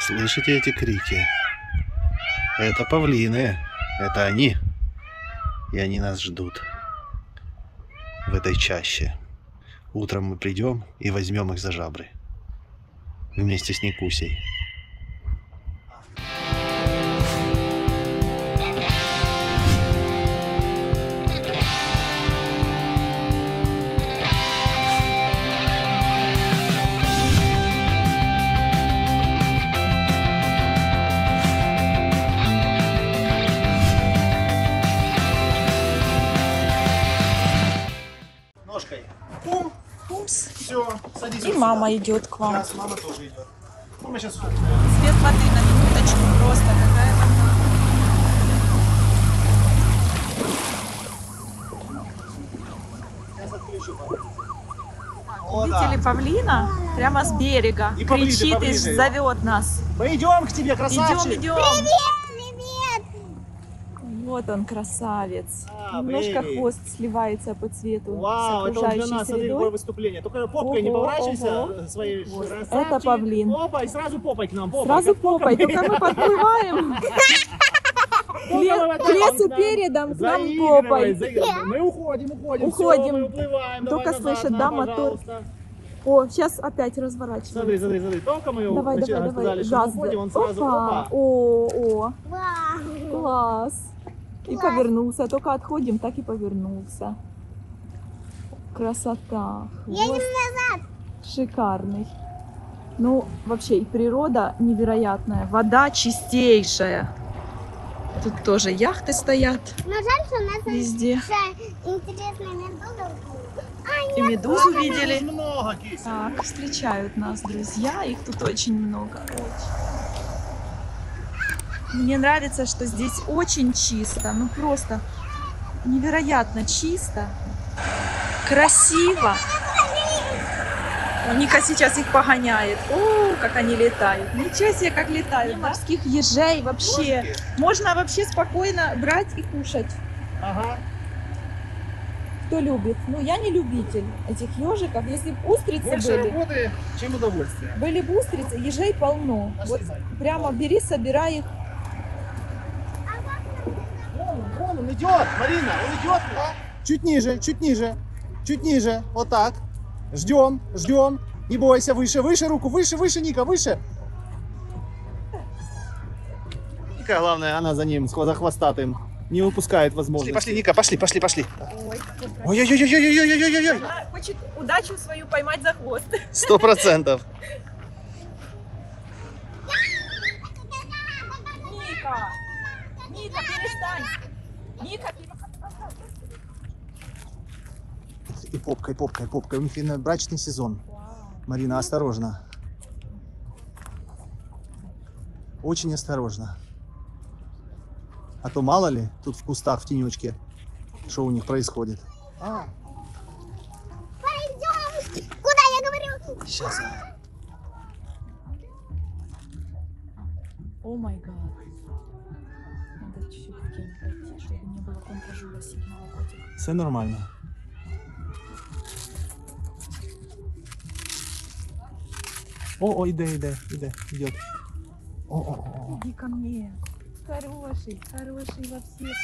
Слышите эти крики? Это павлины. Это они. И они нас ждут в этой чаще. Утром мы придем и возьмем их за жабры. Вместе с Никусей. Ножкой. Пум. Пумс. Все, садись. И мама идет к вам. Сейчас, мама тоже идет. Ну, мы сейчас... Свет воды на минуточку просто какая-то. Видели павлина? Прямо с берега. И поближе, Кричит поближе. и зовет нас. Мы идем к тебе, красавчик. Идем. Привет! Вот он, красавец. А, Немножко привет. хвост сливается по цвету Вау, с это он для окружающей нас, смотри, какое средой. выступление. Только попкой не Ого, поворачивайся ого. своей Вот. красавчик. Это павлин. Опа, и сразу попой к нам. Попой. Сразу Как попой, только мы подплываем. К лесу передом, к нам попой. Мы уходим. Уходим. Всё, мы уплываем. Только Давай слышат, назад, да, нам, мотор? пожалуйста. О, сейчас опять разворачиваем. Смотри. Только мы Давай, сказали, что мы газ. уходим, он сразу Опа. опа. Вау! Класс. И Класс. повернулся. Только отходим, так и повернулся. Красота. Едем Хвост назад! шикарный. Ну, вообще, и природа невероятная. Вода чистейшая. Тут тоже яхты стоят Но жаль, что у нас везде. интересная медуза. И медузу видели. Много, кися. Так, встречают нас друзья. Их тут очень много. Мне нравится, что здесь очень чисто. Ну, просто невероятно чисто. Красиво. Ника сейчас их погоняет. О, как они летают. Ничего себе, как летают. Морских ежей вообще. Можно вообще спокойно брать и кушать. Ага. Кто любит. Ну, я не любитель этих ежиков. Если бы устрицы Больше были, работы, чем удовольствия. были бы устрицы, ежей полно. Пошли, Вот Зай. прямо бери, собирай их. Вон он идет, Марина, он идет. Чуть ниже. Вот так. Ждем. Не бойся, выше руку, выше, Ника, выше. Ника, главное, она за ним, за хвостатым. Не упускает возможности. Пошли, Ника, пошли. Ой-ой-ой-ой-ой-ой-ой-ой-ой-ой. Она хочет удачу свою поймать за хвост. 100%. Ника, перестань. Ника, И попкой. У них именно брачный сезон. Марина, осторожно. Очень осторожно. А то мало ли, тут в кустах, в тенечке, что у них происходит. Пойдем! Куда я говорю? Сейчас. О май гад. Надо чуть-чуть в тень пойти, чтобы не было контражура сильного котика. Все нормально. О, идет. О. Иди ко мне. Хороший во всех.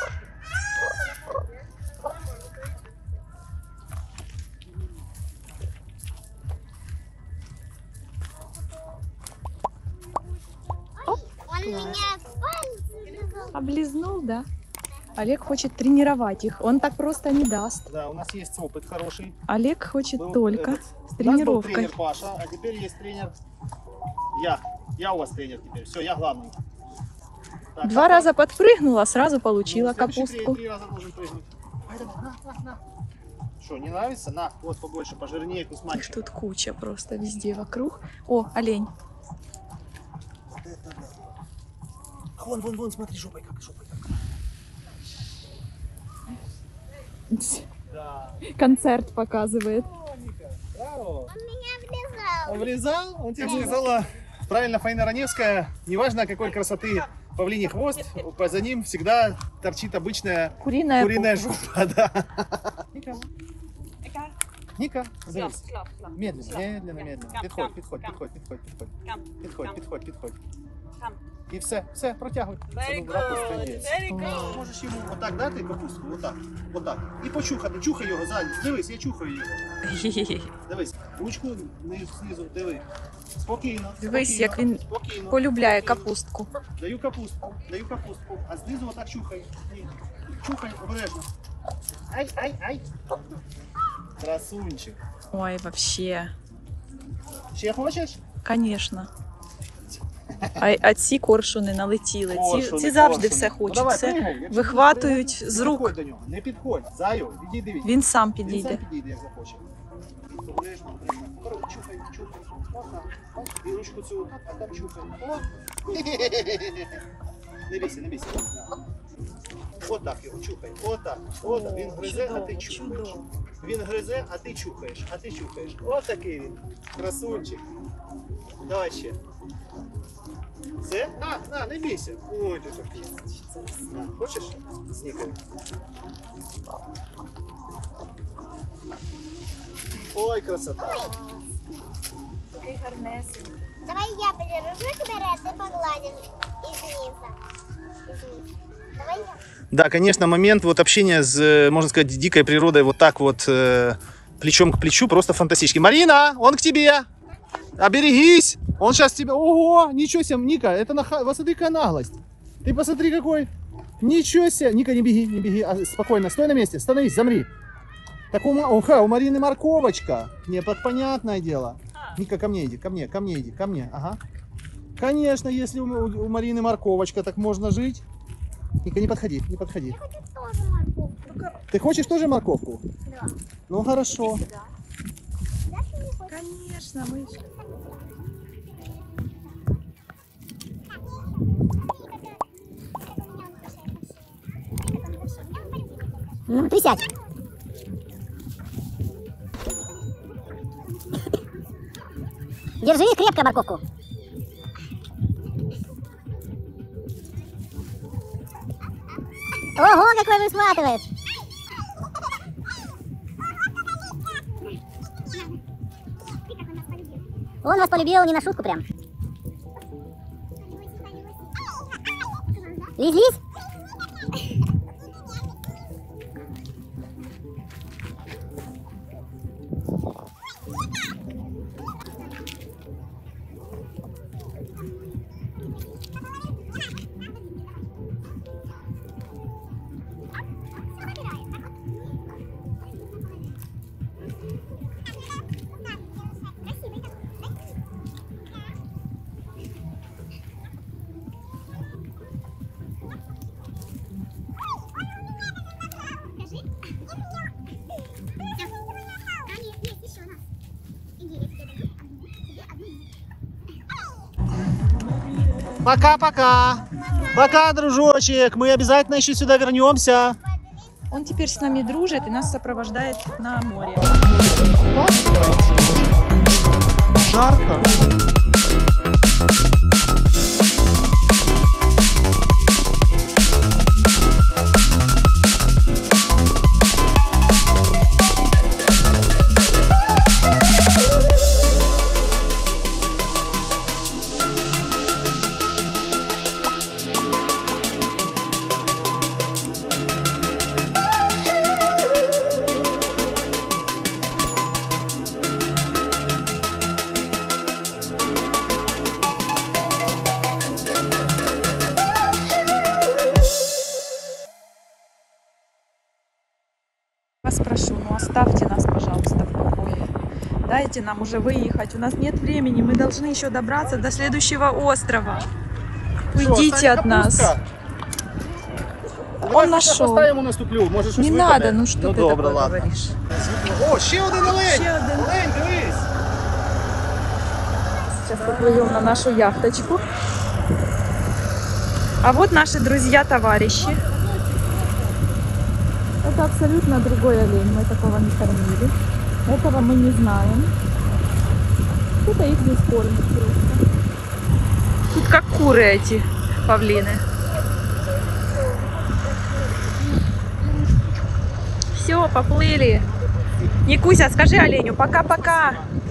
Он меня пальцем. Облизнул, да? Олег хочет тренировать их. Он так просто не даст. Да, у нас есть опыт хороший. Олег хочет Был только этот, с У нас был тренировкой. тренер Паша, а теперь есть тренер. Я у вас тренер теперь. Все, я главный. Так, Два раза подпрыгнула, сразу получила следующий капустку. 3 раза должен прыгнуть. Давай, на. Что, не нравится? На, вот побольше, пожирнее, Их вкусманчик. тут куча просто везде вокруг. О, олень. Вот это да. А вон, смотри, жопой как. Да. Концерт показывает. Браво. Он меня влезал. Влезал? Он тебе сказала, правильно, Фаина Раневская, неважно какой красоты павлиний хвост, за ним всегда торчит обычная Куриная куриная жопа. Да. Ника, дивись. Медленно. Підходь. Підходь. І все, протягуй. Це був ракурс трендець. Можеш йому отак дати капустку, отак. І почухати, чухай його ззаді. Дивись, я чухаю його. Дивись, ручку знизу, диви. Спокійно. Дивись, як він спокійно. полюбляє капустку. Даю капустку, а знизу отак чухай. Чухай, обережно. Ай. Красунчик. Ой, вообще. Ще хочеш? Конечно. А ці коршуни налетіли. Ці завжди все хочуть. Давай, Все пригай. Якщо вихватують не з рук. підходь до нього, не підходь. Заю, відійди від. Він сам Він підійде. сам підійде, як захоче. Обережно. Чухай. І ручку цю, а так чухай. О! Не бійся. Отак його чухай. Отак. Він гризе, а ти чухаєш. Він гризе, а ти чухаєш. Ось такий він. Красунчик. Давай ще. Все? На, не бійся. Ой, ти такий. На, хочеш? Снікай. Ой, красота. Такий гарнесенький. Давай я перережу тебе, а ты погладишь из низа. Давай я. Да, конечно, момент вот общения с, можно сказать, дикой природой вот так вот плечом к плечу просто фантастический. Марина, он к тебе! Оберегись! Он сейчас тебя... Ого! Ничего себе, Ника, это посмотри-ка наглость. Ты посмотри какой. Ничего себе. Ника, не беги. Спокойно, стой на месте, становись, замри. Так у Марины морковочка. Не, понятное дело. Ника, ко мне иди, ко мне. Ага. Конечно, если у Марины морковочка, так можно жить. Ника, не подходи. Я хочу тоже морковку. Ты хочешь тоже морковку? Да. Ну хорошо. Да, ты не хочешь? Конечно, мышка. Ну, присядь. Держи крепко морковку. Ого, какой высматривает. Он вас полюбил не на шутку прям. Лизь. Пока-пока. Пока, дружочек. Мы обязательно еще сюда вернемся. Он теперь с нами дружит и нас сопровождает на море. Жарко. Вас прошу, ну оставьте нас, пожалуйста, в покое. Дайте нам уже выехать. У нас нет времени. Мы должны еще добраться до следующего острова. Уйдите от нас. Он нашел. Поставимо наступлю. Можеш Не надо, ну что ты добре, такое ладно. говоришь? О, ще один олень! Ще один. Олень, дивись! Сейчас поплывем на нашу яхточку. А вот наши друзья-товарищи. Это абсолютно другой олень. Мы такого не кормили. Этого мы не знаем. Кто-то их здесь кормит просто. Тут как куры эти павлины. Все, поплыли. Никуся, скажи оленю пока-пока.